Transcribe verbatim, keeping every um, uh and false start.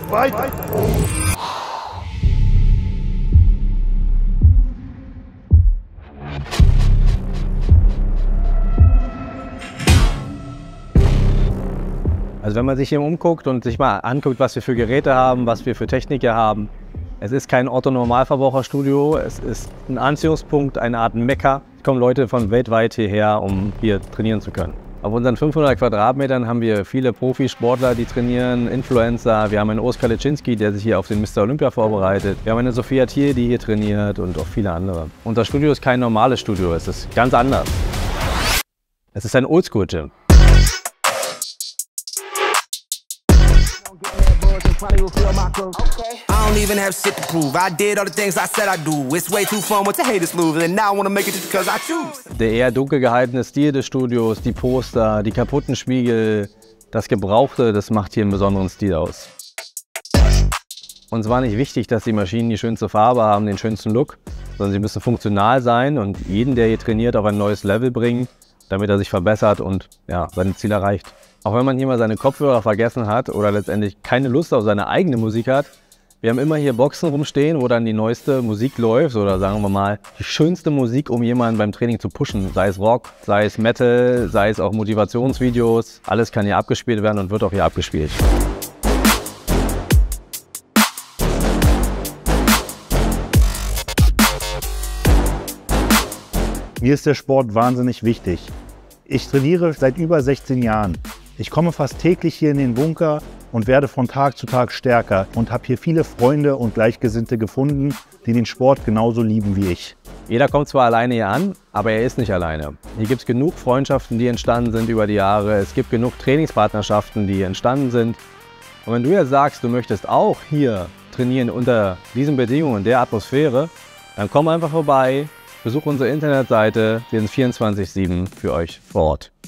Fight! Also wenn man sich hier umguckt und sich mal anguckt, was wir für Geräte haben, was wir für Technik hier haben. Es ist kein Otto-Normalverbraucherstudio, es ist ein Anziehungspunkt, eine Art Mekka. Es kommen Leute von weltweit hierher, um hier trainieren zu können. Auf unseren fünfhundert Quadratmetern haben wir viele Profisportler, die trainieren, Influencer. Wir haben einen Oskar Leczynski, der sich hier auf den Mister Olympia vorbereitet. Wir haben eine Sophia Thiel, die hier trainiert und auch viele andere. Unser Studio ist kein normales Studio, es ist ganz anders. Es ist ein Oldschool-Gym. I don't even have shit to prove. I did all the things I said I'd do. It's way too fun with the haters move, and now I wanna make it just because I choose. Der eher dunkel gehaltene Stil des Studios, die Poster, die kaputten Spiegel, das Gebrauchte, das macht hier einen besonderen Stil aus. Uns war nicht wichtig, dass die Maschinen die schönste Farbe haben, den schönsten Look, sondern sie müssen funktional sein und jeden, der hier trainiert, auf ein neues Level bringen, damit er sich verbessert und ja, seine Ziele erreicht. Auch wenn man hier mal seine Kopfhörer vergessen hat oder letztendlich keine Lust auf seine eigene Musik hat, wir haben immer hier Boxen rumstehen, wo dann die neueste Musik läuft oder sagen wir mal die schönste Musik, um jemanden beim Training zu pushen. Sei es Rock, sei es Metal, sei es auch Motivationsvideos. Alles kann hier abgespielt werden und wird auch hier abgespielt. Mir ist der Sport wahnsinnig wichtig. Ich trainiere seit über sechzehn Jahren. Ich komme fast täglich hier in den Bunker und werde von Tag zu Tag stärker und habe hier viele Freunde und Gleichgesinnte gefunden, die den Sport genauso lieben wie ich. Jeder kommt zwar alleine hier an, aber er ist nicht alleine. Hier gibt es genug Freundschaften, die entstanden sind über die Jahre. Es gibt genug Trainingspartnerschaften, die entstanden sind. Und wenn du jetzt sagst, du möchtest auch hier trainieren unter diesen Bedingungen, der Atmosphäre, dann komm einfach vorbei, besuch unsere Internetseite, wir sind vierundzwanzig sieben für euch vor Ort.